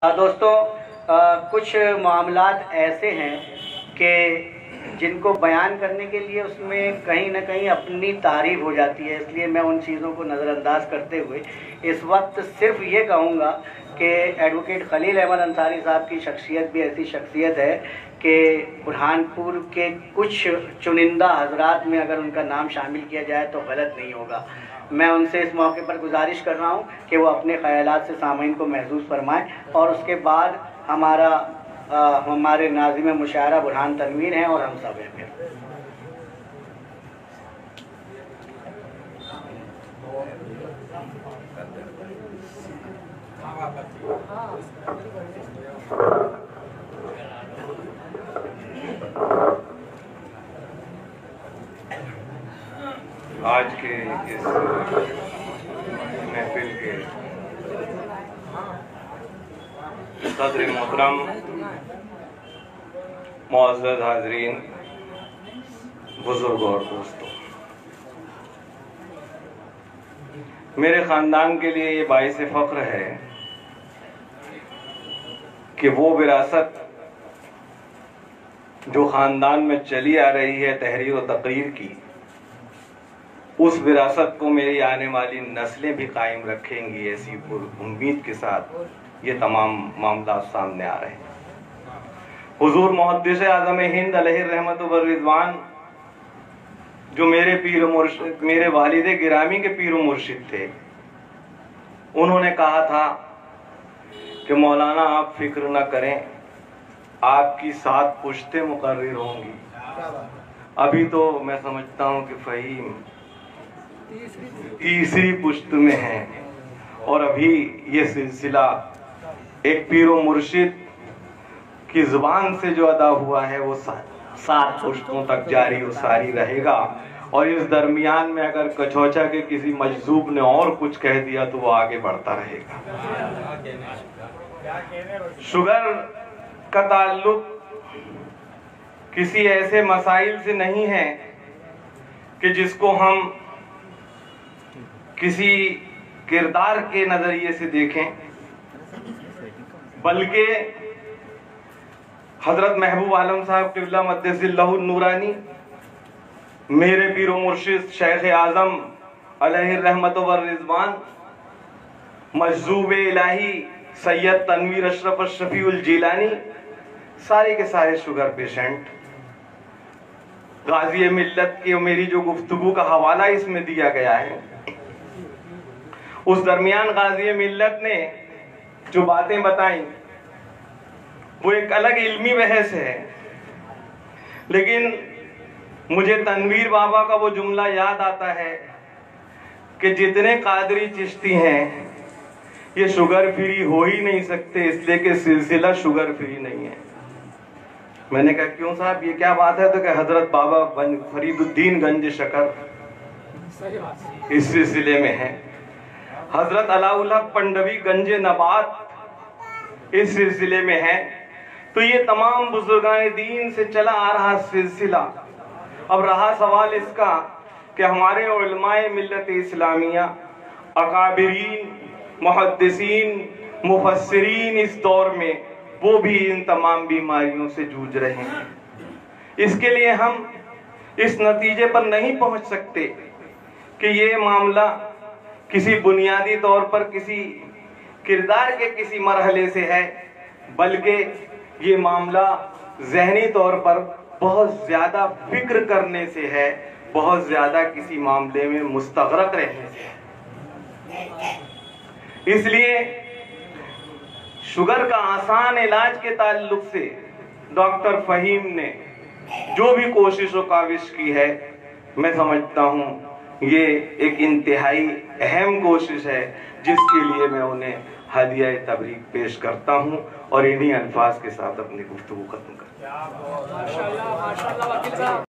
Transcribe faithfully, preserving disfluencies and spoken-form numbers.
दोस्तों आ, कुछ मामलात ऐसे हैं कि जिनको बयान करने के लिए उसमें कहीं ना कहीं अपनी तारीफ हो जाती है, इसलिए मैं उन चीज़ों को नज़रअंदाज करते हुए इस वक्त सिर्फ ये कहूँगा कि एडवोकेट खलील अहमद अंसारी साहब की शख्सियत भी ऐसी शख्सियत है कि बुरहानपुर के कुछ चुनिंदा हजरात में अगर उनका नाम शामिल किया जाए तो गलत नहीं होगा। मैं उनसे इस मौके पर गुजारिश कर रहा हूँ कि वो अपने ख़यालात से सामीन को महसूस फरमाएँ और उसके बाद हमारा आ, हमारे नाज़िम मुशायरा बुरहान तनवीर हैं और हम सब हैं। फिर आज के इस महफिल के सदर मोहतरम मुअज़्ज़ज़ हाज़रीन, बुजुर्ग और दोस्तों, मेरे ख़ानदान के लिए ये बाइस फ़ख्र है कि वो विरासत जो ख़ानदान में चली आ रही है तहरीर और तक़रीर की, उस विरासत को मेरी आने वाली नस्लें भी कायम रखेंगी। ऐसी उम्मीद के साथ ये तमाम मामला सामने आ रहे हैं। हुजूर मुहद्दिस आज़म हिंद अलैहि रहमत व रिज़वान, जो मेरे पीर मुर्शिद, मेरे वालिद गिरामी के पीर मुर्शिद थे, उन्होंने कहा था कि मौलाना आप फिक्र न करें, आपकी सात पुश्तें मुकर्रर होंगी। अभी तो मैं समझता हूँ कि फ़हीम तीसरी पुश्त में है और अभी ये सिलसिला एक पीरो मुर्शिद की जुबान से जो अदा हुआ है वो सात पुश्तों तक जारी और सारी रहेगा। और इस दरमियान में अगर कछौचा के किसी मजजूब ने और कुछ कह दिया तो वो आगे बढ़ता रहेगा। शुगर का ताल्लुक किसी ऐसे मसाइल से नहीं है कि जिसको हम किसी किरदार के नजरिए से देखें, बल्कि हजरत महबूब आलम साहब क़िबला मद्दसिल्लाहु नूरानी, मेरे पीरो मुर्शिद शेख आज़म अलैहि रहमत व रिज़वान, मजजूब इलाही सैयद तनवीर अशरफ शफीउल जिलानी, सारे के सारे शुगर पेशेंट। गाज़ी मिल्लत की मेरी जो गुफ्तगू का हवाला इसमें दिया गया है, उस दरमियान गाज़ी मिल्लत ने जो बातें बताई वो एक अलग इल्मी बहस है, लेकिन मुझे तनवीर बाबा का वो जुमला याद आता है कि जितने कादरी चिश्ती हैं ये शुगर फ्री हो ही नहीं सकते, इसलिए कि सिलसिला शुगर फ्री नहीं है। मैंने कहा क्यों साहब, ये क्या बात है? तो कि हजरत बाबा फरीदुद्दीन गंज शकर इस सिलसिले में है, हजरत अलाउल हक पंडवी गंज नबात इस सिलसिले में है। तो ये तमाम बुजुर्गान दीन से चला आ रहा सिलसिला। अब रहा सवाल इसका कि हमारे उलमाए मिल्लत इस्लामिया, अकाबिरीन, मुहद्दिसीन, मुफस्सिरीन इस दौर में वो भी इन तमाम बीमारियों से जूझ रहे हैं। इसके लिए हम इस नतीजे पर नहीं पहुंच सकते कि ये मामला किसी बुनियादी तौर पर किसी किरदार के किसी मरहले से है, बल्कि ये मामला ज़हनी तौर पर बहुत ज़्यादा फिक्र करने से है, बहुत ज़्यादा किसी मामले में मुस्तग़रक़ रहने से है। इसलिए शुगर का आसान इलाज के ताल्लुक से डॉक्टर फ़हीम ने जो भी कोशिश और काविश की है, मैं समझता हूँ ये एक इंतहाई अहम कोशिश है, जिसके लिए मैं उन्हें हदिया तबरीक पेश करता हूँ और इन्हीं अल्फाज के साथ अपनी गुफ्तगू खत्म करता हूँ।